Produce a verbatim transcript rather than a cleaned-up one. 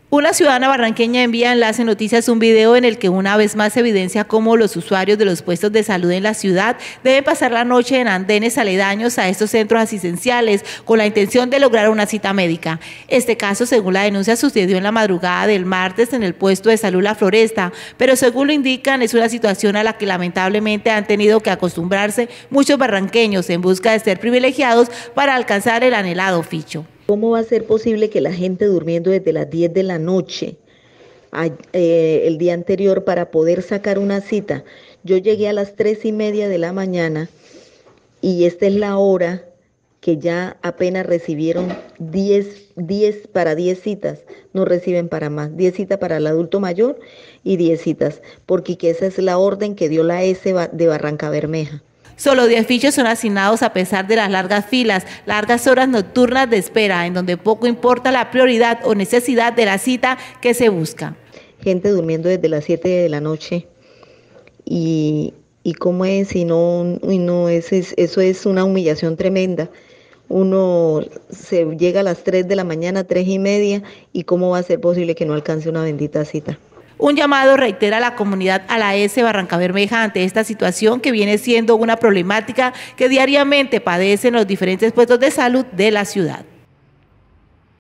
Una ciudadana barranqueña envía a Enlace Noticias un video en el que una vez más evidencia cómo los usuarios de los puestos de salud en la ciudad deben pasar la noche en andenes aledaños a estos centros asistenciales con la intención de lograr una cita médica. Este caso, según la denuncia, sucedió en la madrugada del martes en el puesto de salud La Floresta, pero según lo indican es una situación a la que lamentablemente han tenido que acostumbrarse muchos barranqueños en busca de ser privilegiados para alcanzar el anhelado ficho. ¿Cómo va a ser posible que la gente durmiendo desde las diez de la noche eh, el día anterior para poder sacar una cita? Yo llegué a las tres y media de la mañana y esta es la hora que ya apenas recibieron diez, diez para diez citas, no reciben para más, diez citas para el adulto mayor y diez citas, porque esa es la orden que dio la S de Barrancabermeja. Solo diez fichos son asignados a pesar de las largas filas, largas horas nocturnas de espera, en donde poco importa la prioridad o necesidad de la cita que se busca. Gente durmiendo desde las siete de la noche y, y cómo es, y no, y no es, es, eso es una humillación tremenda. Uno se llega a las tres de la mañana, tres y media, y cómo va a ser posible que no alcance una bendita cita. Un llamado reitera a la comunidad a la S Barrancabermeja ante esta situación que viene siendo una problemática que diariamente padecen los diferentes puestos de salud de la ciudad.